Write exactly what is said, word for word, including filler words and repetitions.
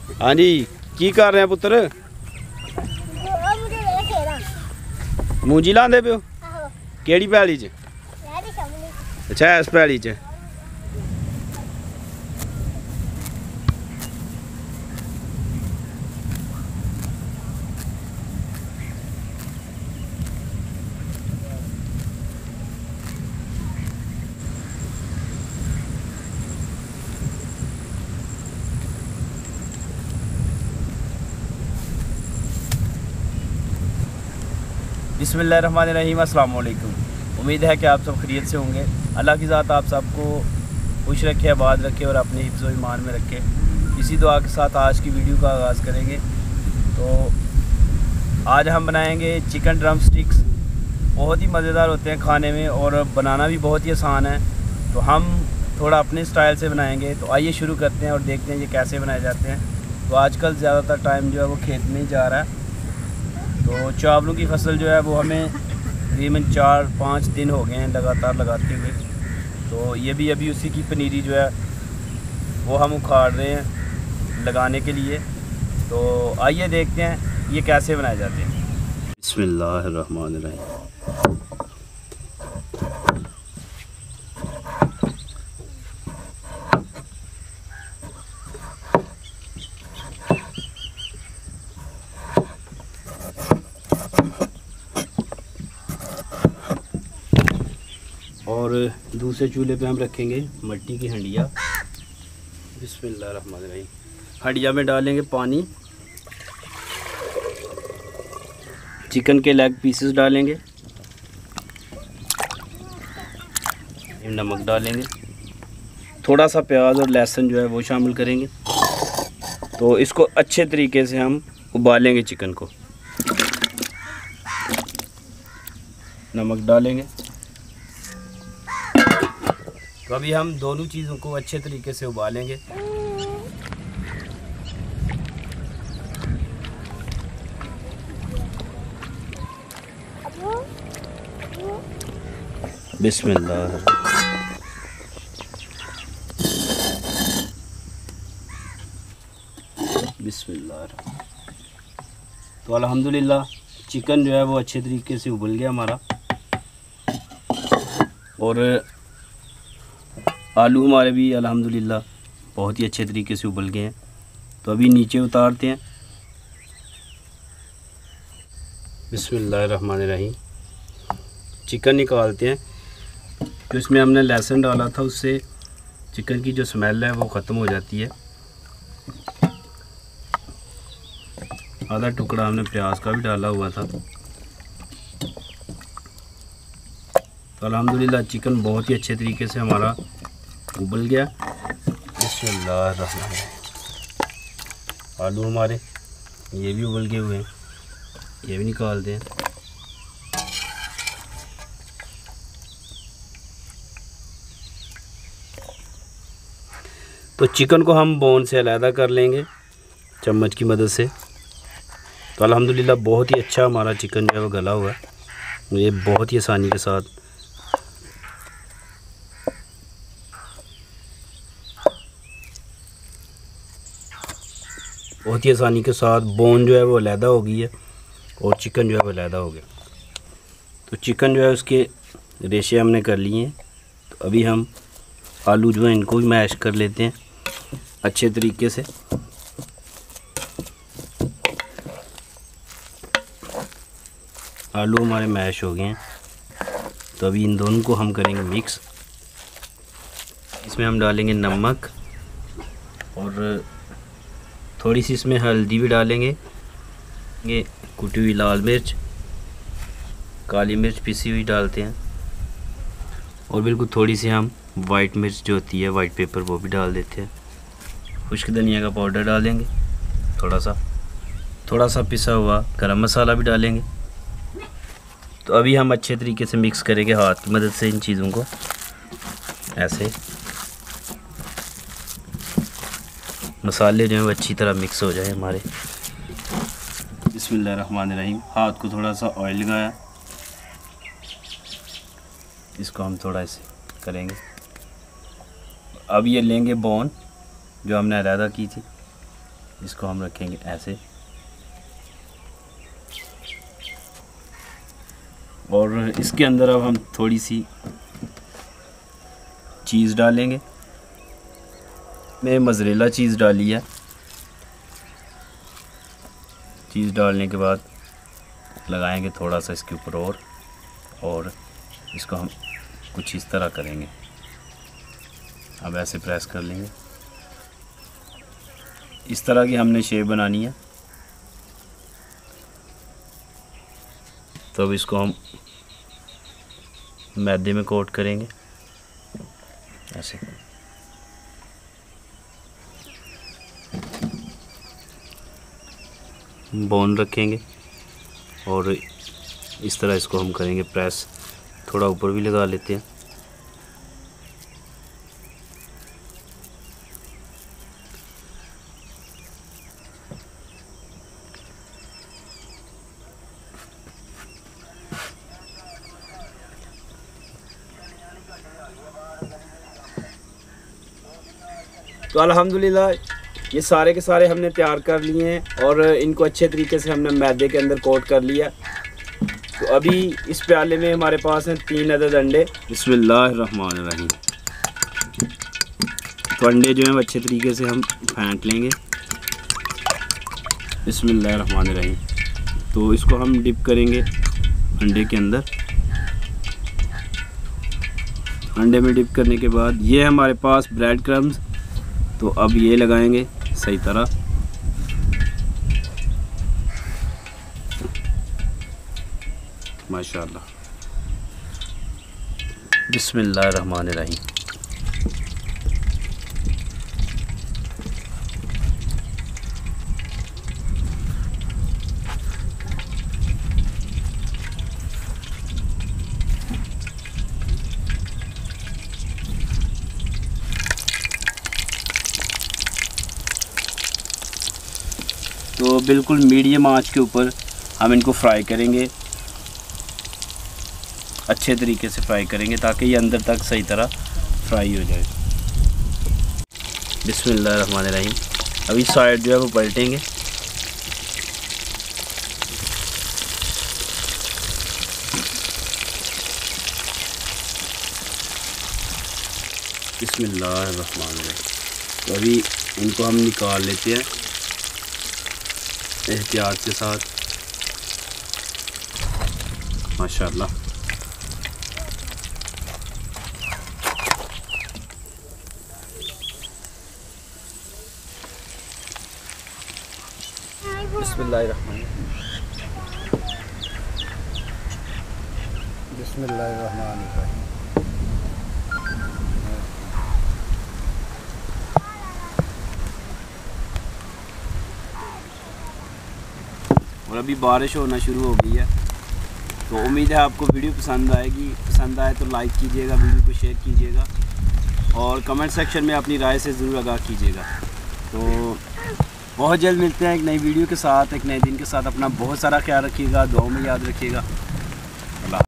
हाँ जी, की कर रहे हैं पुत्र? मूंजी लांदे पे हो? केड़ी पैली च? अच्छा, इस पैली च। बिस्मिल्लाहिर्रहमानिर्रहीम। अस्सलाम वालेकुम। उम्मीद है कि आप सब खैरियत से होंगे। अल्लाह की ज़ात आप सबको खुश रखे, आबाद रखे और अपने हिफ्ज़ व ईमान में रखे। इसी दुआ के साथ आज की वीडियो का आगाज़ करेंगे। तो आज हम बनाएंगे चिकन ड्रम स्टिक्स। बहुत ही मज़ेदार होते हैं खाने में और बनाना भी बहुत ही आसान है। तो हम थोड़ा अपने स्टाइल से बनाएंगे। तो आइए शुरू करते हैं और देखते हैं ये कैसे बनाए जाते हैं। तो आजकल ज़्यादातर टाइम जो है वो खेत में ही जा रहा है। तो चावलों की फसल जो है वो हमें तकरीबन चार पाँच दिन हो गए हैं लगातार लगाते हुए। तो ये भी अभी उसी की पनीरी जो है वो हम उखाड़ रहे हैं लगाने के लिए। तो आइए देखते हैं ये कैसे बनाए जाते हैं। बिस्मिल्लाहिर्रहमानिर्रहीम। और दूसरे चूल्हे पे हम रखेंगे मिट्टी की हंडिया। बिस्मिल्लाहिर्रहमानिर्रहीम। हंडिया में डालेंगे पानी, चिकन के लेग पीसेस डालेंगे, नमक डालेंगे, थोड़ा सा प्याज और लहसुन जो है वो शामिल करेंगे। तो इसको अच्छे तरीके से हम उबालेंगे चिकन को। नमक डालेंगे। तो अभी हम दोनों चीज़ों को अच्छे तरीके से उबालेंगे। बिस्मिल्लाह। बिस्मिल्लाह। तो अल्हम्दुलिल्लाह चिकन जो है वो अच्छे तरीके से उबल गया हमारा। और आलू हमारे भी अल्हम्दुलिल्लाह बहुत ही अच्छे तरीके से उबल गए हैं। तो अभी नीचे उतारते हैं। बिस्मिल्लाहिर्रहमानिर्रहीम। चिकन निकालते हैं। तो इसमें हमने लहसुन डाला था, उससे चिकन की जो स्मेल है वो ख़त्म हो जाती है। आधा टुकड़ा हमने प्याज का भी डाला हुआ था। तो अल्हम्दुलिल्लाह चिकन बहुत ही अच्छे तरीके से हमारा उबल गया। बिस्मिल्लाहिर्रहमानिर्रहीम। आलू हमारे ये भी उबल गए हुए हैं, ये भी निकाल दें। तो चिकन को हम बोन से अलहदा कर लेंगे चम्मच की मदद से। तो अल्हम्दुलिल्लाह बहुत ही अच्छा हमारा चिकन जो है वो गला हुआ है। ये बहुत ही आसानी के साथ बहुत ही आसानी के साथ बोन जो है वो अलहदा हो गई है और चिकन जो है वो अलहदा हो गया। तो चिकन जो है उसके रेशे हमने कर लिए हैं। तो अभी हम आलू जो है इनको भी मैश कर लेते हैं अच्छे तरीके से। आलू हमारे मैश हो गए हैं। तो अभी इन दोनों को हम करेंगे मिक्स। इसमें हम डालेंगे नमक और थोड़ी सी इसमें हल्दी भी डालेंगे। ये कुटी हुई लाल मिर्च, काली मिर्च पिसी हुई डालते हैं और बिल्कुल थोड़ी सी हम वाइट मिर्च जो होती है वाइट पेपर वो भी डाल देते हैं। खुश्क धनिया का पाउडर डालेंगे, थोड़ा सा थोड़ा सा पिसा हुआ गरम मसाला भी डालेंगे। तो अभी हम अच्छे तरीके से मिक्स करेंगे हाथ की मदद से इन चीज़ों को, ऐसे मसाले जो हैं वो अच्छी तरह मिक्स हो जाए हमारे। बिस्मिल्लाहिर्रहमानिर्रहीम। हाथ को थोड़ा सा ऑयल लगाया, इसको हम थोड़ा ऐसे करेंगे। अब ये लेंगे बोन जो हमने अलहदा की थी, इसको हम रखेंगे ऐसे, और इसके अंदर अब हम थोड़ी सी चीज़ डालेंगे। मैं मोज़रेला चीज़ डाली है। चीज़ डालने के बाद लगाएंगे थोड़ा सा इसके ऊपर और और इसको हम कुछ इस तरह करेंगे। अब ऐसे प्रेस कर लेंगे। इस तरह की हमने शेप बनानी है। तो अब इसको हम मैदे में कोट करेंगे ऐसे। बोन रखेंगे और इस तरह इसको हम करेंगे प्रेस। थोड़ा ऊपर भी लगा लेते हैं। तो अल्हम्दुलिल्लाह ये सारे के सारे हमने तैयार कर लिए हैं और इनको अच्छे तरीके से हमने मैदे के अंदर कोट कर लिया। तो अभी इस प्याले में हमारे पास हैं तीन अदद अंडे। बिस्मिल्लाहिर्रहमानिर्रहीम। तो अंडे जो हैं अच्छे तरीके से हम फेंट लेंगे। बिस्मिल्लाहिर्रहमानिर्रहीम। तो इसको हम डिप करेंगे अंडे के अंदर। अंडे में डिप करने के बाद ये हमारे पास ब्रेड क्रम्स। तो अब ये लगाएंगे सही तरह। माशाल्लाह। बिस्मिल्लाहिर्रहमानिर्रहीम। तो बिल्कुल मीडियम आंच के ऊपर हम इनको फ्राई करेंगे। अच्छे तरीके से फ्राई करेंगे ताकि ये अंदर तक सही तरह फ्राई हो जाए। बिस्मिल्लाहिर्रहमानिर्रहीम। अभी साइड जो है वो पलटेंगे। बिस्मिल्लाहिर्रहमानिर्रहीम। तो अभी इनको हम निकाल लेते हैं एहतियात के साथ। माशाल्लाह। बिस्मिल्लाहिर्रहमानिर्रहीम। बिस्मिल्लाहिर्रहमानिर्रहीम। और अभी बारिश होना शुरू हो गई है। तो उम्मीद है आपको वीडियो पसंद आएगी। पसंद आए तो लाइक कीजिएगा, वीडियो को शेयर कीजिएगा और कमेंट सेक्शन में अपनी राय से ज़रूर आगाह कीजिएगा। तो बहुत जल्द मिलते हैं एक नई वीडियो के साथ, एक नए दिन के साथ। अपना बहुत सारा ख्याल रखिएगा, दुआओं में याद रखिएगा।